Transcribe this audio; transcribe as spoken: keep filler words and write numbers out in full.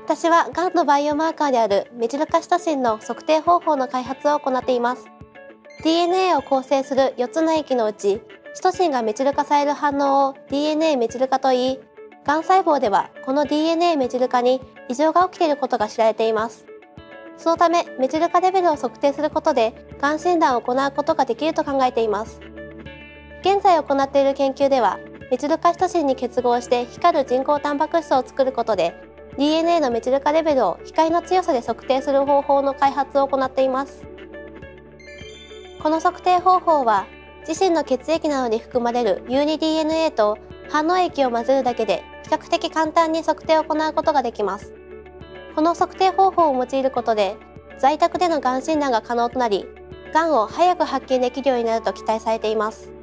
私はがんのバイオマーカーであるメチル化シトシンの測定方法の開発を行っています。ディーエヌエー を構成するよっつの液のうち、シトシンがメチル化される反応を ディーエヌエー メチル化といい、がん細胞ではこの ディーエヌエー メチル化に異常が起きていることが知られています。そのため、メチル化レベルを測定することで、がん診断を行うことができると考えています。現在行っている研究では、メチル化シトシンに結合して光る人工タンパク質を作ることで、ディーエヌエー のメチル化レベルを光の強さで測定する方法の開発を行っています。この測定方法は、自身の血液などに含まれる有利 ディーエヌエー と反応液を混ぜるだけで比較的簡単に測定を行うことができます。この測定方法を用いることで、在宅でのがん診断が可能となり、がんを早く発見できるようになると期待されています。